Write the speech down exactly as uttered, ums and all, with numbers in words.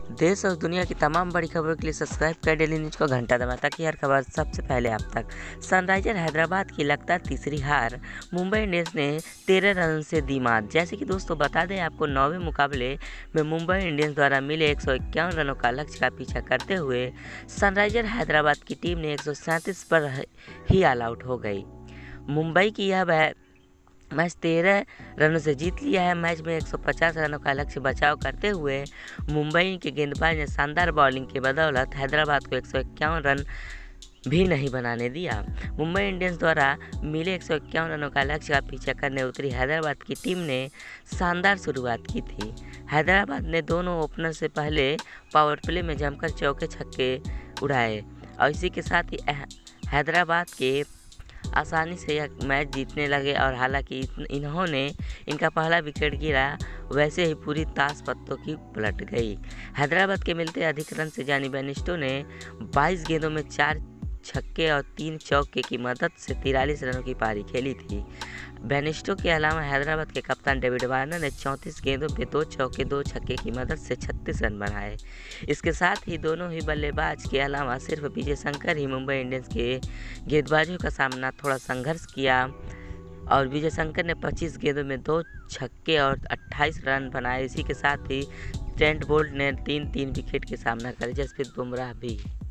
देश और दुनिया की तमाम बड़ी खबरों के लिए सब्सक्राइब कर डेली न्यूज को घंटा दबाएं ताकि हर खबर सबसे पहले आप तक। सनराइजर हैदराबाद की लगातार तीसरी हार, मुंबई इंडियंस ने तेरह रन से दी मात। जैसे कि दोस्तों बता दें आपको, नौवें मुकाबले में मुंबई इंडियंस द्वारा मिले एक सौ इक्यावन रनों का लक्ष्य का पीछा करते हुए सनराइजर हैदराबाद की टीम ने एक सौ सैंतीस पर ही ऑल आउट हो गई। मुंबई की यह मैच तेरह रनों से जीत लिया है। मैच में एक सौ पचास रनों का लक्ष्य बचाव करते हुए मुंबई के गेंदबाज ने शानदार बॉलिंग के बदौलत हैदराबाद को एक सौ इक्यावन रन भी नहीं बनाने दिया। मुंबई इंडियंस द्वारा मिले एक सौ इक्यावन रनों का लक्ष्य का पीछा करने उतरी हैदराबाद की टीम ने शानदार शुरुआत की थी। हैदराबाद ने दोनों ओपनर से पहले पावर प्ले में जमकर चौके छक्के उड़ाए और इसी के साथ ही हैदराबाद के आसानी से यह मैच जीतने लगे। और हालांकि इन्होंने इनका पहला विकेट गिरा, वैसे ही पूरी ताश पत्तों की पलट गई। हैदराबाद के मिलते अधिक रन से जॉनी बेयरस्टो ने बाईस गेंदों में चार छक्के और तीन चौके की मदद से तिरालीस रनों की पारी खेली थी। बेयरस्टो के अलावा हैदराबाद के कप्तान डेविड वार्नर ने चौंतीस गेंदों पे दो चौके दो छक्के की मदद से छत्तीस रन बनाए। इसके साथ ही दोनों ही बल्लेबाज के अलावा सिर्फ विजय शंकर ही मुंबई इंडियंस के गेंदबाजों का सामना थोड़ा संघर्ष किया और विजय शंकर ने पच्चीस गेंदों में दो छक्के और अट्ठाईस रन बनाए। इसी के साथ ही ट्रेंट बोल्ट ने तीन तीन विकेट का सामना किया। जसप्रीत बुमराह भी